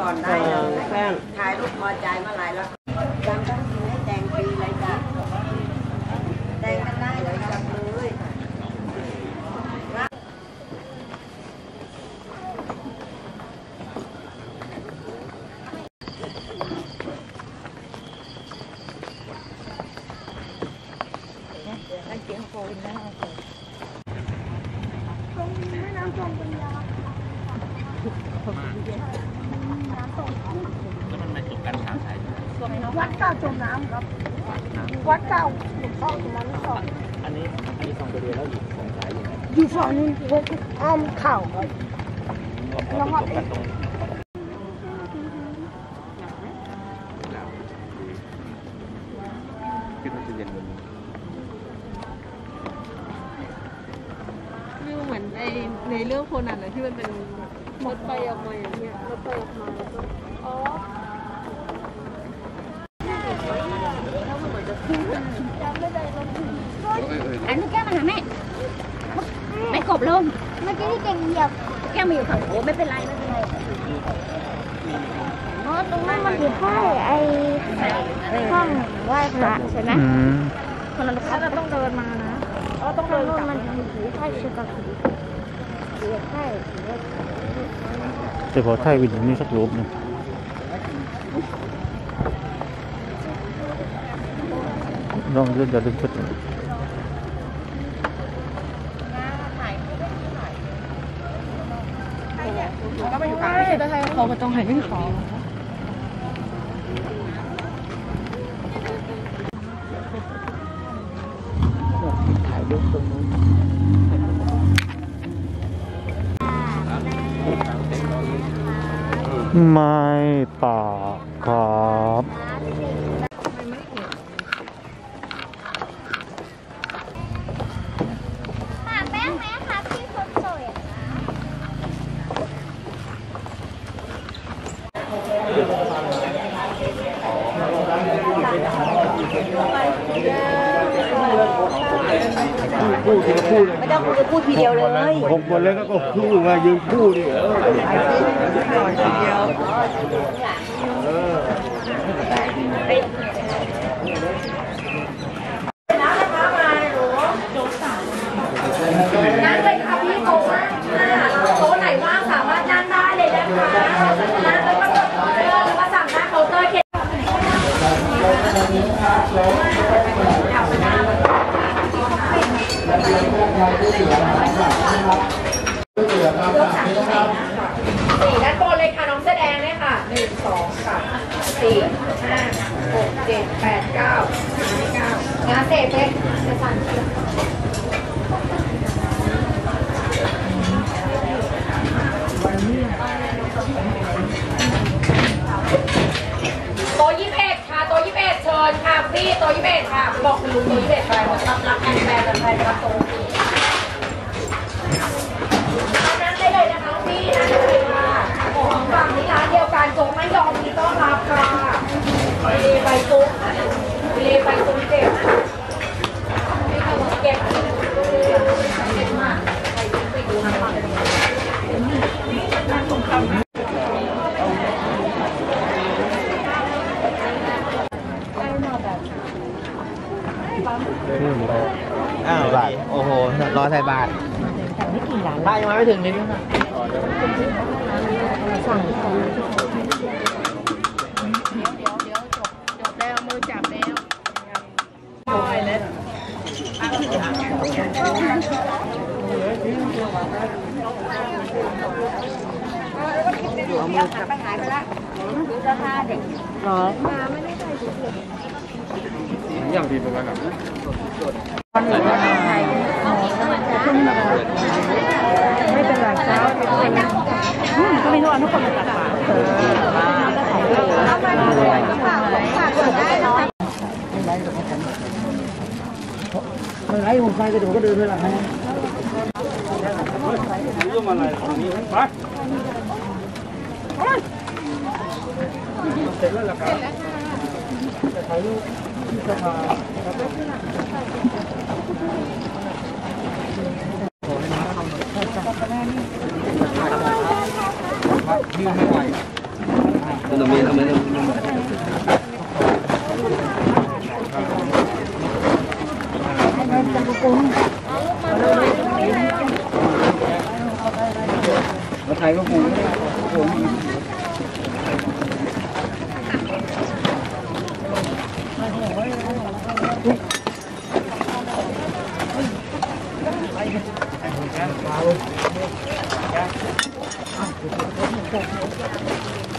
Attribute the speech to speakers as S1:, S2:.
S1: ก่อนได้เลยถ่ายรูปพอใจเมื่อไรแล้วจำต้องกินให้แดงปีเลยจ้ะแดงกันได้เลยจับเลย
S2: เสียงโฟนนะตรงแม่น้ำจอมปัญญา
S3: แล้วมันมาจบกันสามสาย
S2: วัดเก้าจมน้ำครับวัดเก้าหลวงพ่อตรงนั้นสอง
S3: อันนี้สองตัวเดียวแล้วอยู่สองสายอยู่
S2: อยู่ฝั่งนู้นพวกอ้อมเข่าครับแล้วก็
S3: ที่มันจะเย็นวันนี้
S4: นี่เหมือนในเรื่องโคนันนะที่มันเป็นรถไฟออกมาอย่างเงี้ยรถไฟออกมาแล้วก็อ๋อ
S5: อันนี้แก้วมาหาแม่ไม่กบลงเมื่อกี้ที่เก่งเหยียบแก้วมาอยู่ฝั่งโอ้ไม่เป็นไรเพราะตรงนั้นมันอยู่ใต้ไอ้ห้องไหว้พระใช่ไหมคนละเราต้องเดินมานะต้องเดินมันอยู่ใต้ชุดกระถิ่นอยู่ใต้
S6: แต่พอไทยวินนี่สักรูปนึงลองเลื่อนจะดึงชุด
S4: ก็ไม่อยู่กลางไม่ใช่ได้เขาก็ต้องให้ไม่ขอ
S6: ถ่ายรูปตรงนู้นไม่ป่าครับ
S5: แป้งไหมคะพี่คนสวย
S6: พูดทีละพูด
S1: ไม่ต้องพูดทีเดียวเลย
S6: 6 คนแล้วก็พูดมายืนพูดดิ
S1: ทีเดียวนั่งเลยค่ะพี่โต๊ะโต๊ะไหนว่างสามารถนั่งได้เลยนะคะนั่งแล้วก็กดออเดอร์หรือว่าสั่งหน้าเคาน์เตอร์4ด้านบนเลยค่ะน้องเสื้อแดงเลยค่ะ1 2 3 4 5 6 7 8 9 งานเสร็จเลยจะสั่งโต๊ะ21ค่ะโต๊ะ21เชิญค่ะพี่โต๊ะ21ค่ะบอกคุณลุงโต๊ะ21ไปรับแอนแฟนอะไรครับโต๊ะนั่งได้เลยนะคะพี่นั่งได้เลยค่ะของฝั่งนี้ร้านเดียวกันโจ๊กไม่ยอมมีต้อนรับค่ะไปตุ๊กไปตุ๊กเก็บมาไปดูนะคะนั่งตรงข้าม
S3: อ้าวโอ้โหรอใส่บาทป้ายังมาไม่ถึงนิดนึง
S4: สั่งของจบแล้วมือจับแล้วโอ้ยเลย
S1: เอามือจับไปหายไปละดูราคาเด็กหรอมาไม่ได้ใส่ถุงมือ
S3: อย่างดีประมาณนั้น
S2: ไม่เป็นไรเจ้าก็ไม่รู้ว่าทุกคนมาตัดฝา
S6: ไอ้ผมไฟกระโดดก็เดินไปหลังนะยุ่งอะไรตรงนี้ไปเสร็จแล้วล่ะครับจะถ่ายรูปที่สภายืนไม่ไหวมาถ่ายก็ปูผม
S2: เ